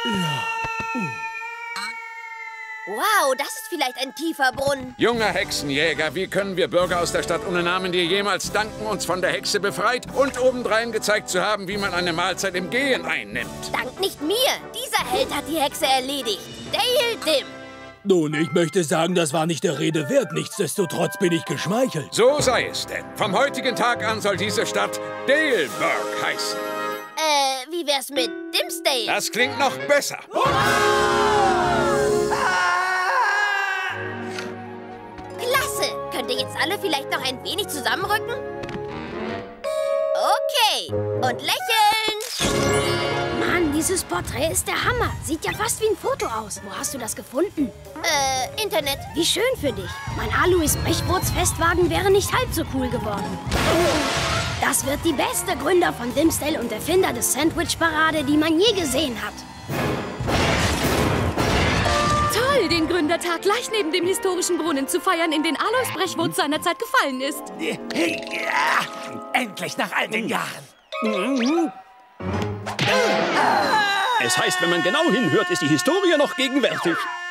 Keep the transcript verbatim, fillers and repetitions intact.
Ja. Wow, das ist vielleicht ein tiefer Brunnen. Junger Hexenjäger, wie können wir Bürger aus der Stadt ohne Namen dir jemals danken, uns von der Hexe befreit und obendrein gezeigt zu haben, wie man eine Mahlzeit im Gehen einnimmt? Dank nicht mir. Dieser Held hat die Hexe erledigt. Dale Dim. Nun, ich möchte sagen, das war nicht der Rede wert. Nichtsdestotrotz bin ich geschmeichelt. So sei es denn. Vom heutigen Tag an soll diese Stadt Daleburg heißen. Äh, wie wär's mit Dimsdale? Das klingt noch besser. Klasse! Könnt ihr jetzt alle vielleicht noch ein wenig zusammenrücken? Okay. Und lächeln! Mann, dieses Porträt ist der Hammer. Sieht ja fast wie ein Foto aus. Wo hast du das gefunden? Äh, Internet. Wie schön für dich. Mein Alois Brechboots-Festwagen wäre nicht halb so cool geworden. Das wird die beste Gründer von Dimsdale und Erfinder des Sandwich-Parade, die man je gesehen hat. Toll, den Gründertag gleich neben dem historischen Brunnen zu feiern, in den Alois Brechboots seinerzeit gefallen ist. Ja, endlich nach all den Jahren. Es heißt, wenn man genau hinhört, ist die Historie noch gegenwärtig.